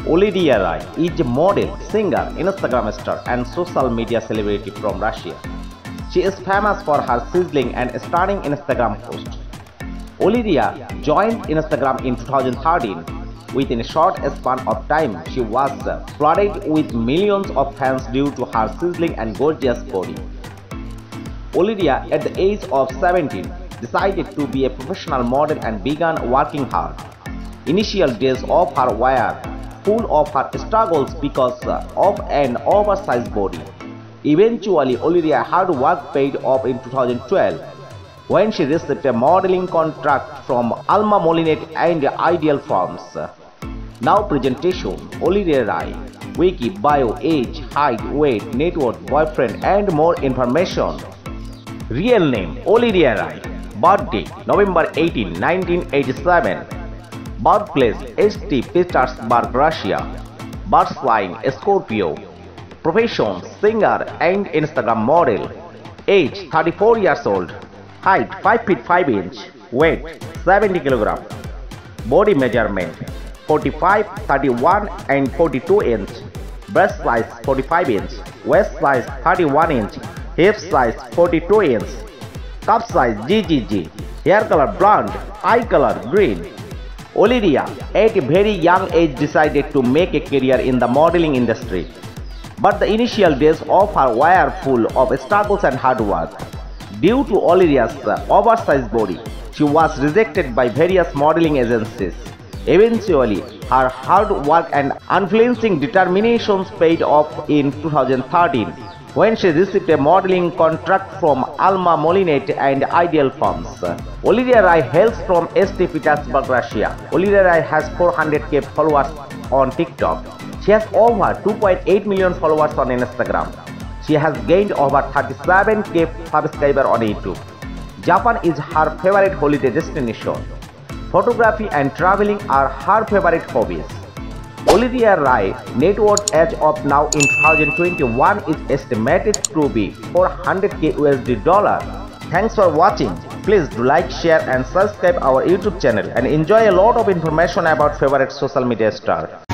Olivia Rai is a model, singer, Instagram star and social media celebrity from Russia. She is famous for her sizzling and stunning Instagram posts. Olivia joined Instagram in 2013. Within a short span of time, she was flooded with millions of fans due to her sizzling and gorgeous body. Olivia, at the age of 17, decided to be a professional model and began working hard. Initial days of her were full of her struggles because of an oversized body. Eventually, Olivia's hard work paid off in 2012 when she received a modeling contract from Alma Molinette and Ideal Forms. Now presentation: Olivia Rai. Wiki, bio, age, height, weight, net worth, boyfriend and more information. Real name: Olivia Rai. Birthday: November 18, 1987. Birthplace: St. Petersburg, Russia. Birth sign: Scorpio. Profession: singer and Instagram model. Age: 34 years old. Height: 5 feet 5 inch. Weight: 70 kg. Body measurement: 45, 31 and 42 inch. Breast size: 45 inch. Waist size: 31 inch. Hip size: 42 inch. Cup size: GGG. Hair color: blonde. Eye color: green. Olivia, at a very young age, decided to make a career in the modeling industry. But the initial days of her were full of struggles and hard work. Due to Olivia's oversized body, she was rejected by various modeling agencies. Eventually, her hard work and unflinching determination paid off in 2013 when she received a modeling contract from Alma Molinette and Ideal Forms. Olivia Rai hails from St. Petersburg, Russia. Olivia Rai has 400k followers on TikTok. She has over 2.8 million followers on Instagram. She has gained over 37k subscribers on YouTube. Japan is her favorite holiday destination. Photography and traveling are her favorite hobbies. Olivia Rai net worth as of now in 2021 is estimated to be $400k USD. Thanks for watching. Please do like, share and subscribe our YouTube channel and enjoy a lot of information about favorite social media star.